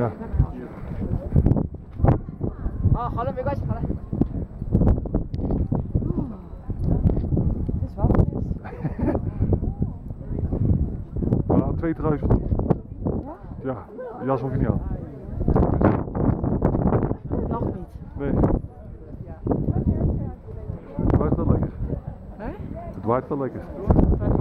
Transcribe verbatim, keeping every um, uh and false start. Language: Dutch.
Ja. 啊，好了，没关系，好了。Het is wel fris. Maar twee truitjes. Ja? Ja, de jas hoef je niet aan. Nog niet. Nee. Het waait wel lekker. Hè? Het waait wel lekker. Wat